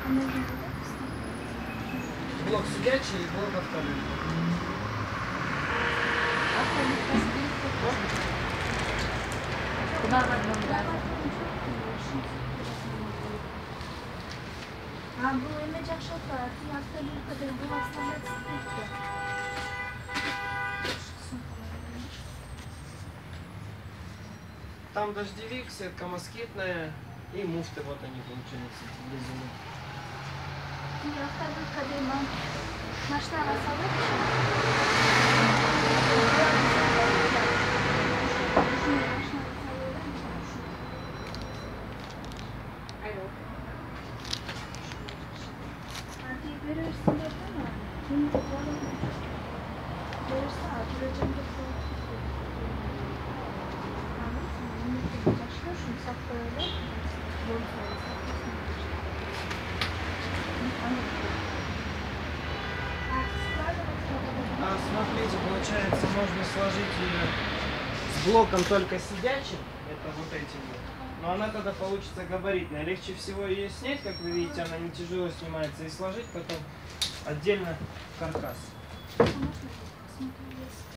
Блок сидячий и блок автомобиля. Куда в одном ряду? А bu emecek şoför, fiyatları bir kadar bu hastalık sıkıntı. Там дождевик, сетка москитная и муфты, вот они получаются для зимы. Fiyatları bir kadar maçlar hastalık. Verirsin de değil mi? Şimdi bakalım. Verirse atılacağım da anladın mı? Başlıyor şimdi saf böyle. Doğru söylüyorsun. А смотрите, получается, можно сложить ее с блоком только сидячим, это вот этим вот. Но она тогда получится габаритная. Легче всего ее снять, как вы видите, она не тяжело снимается, и сложить потом отдельно каркас.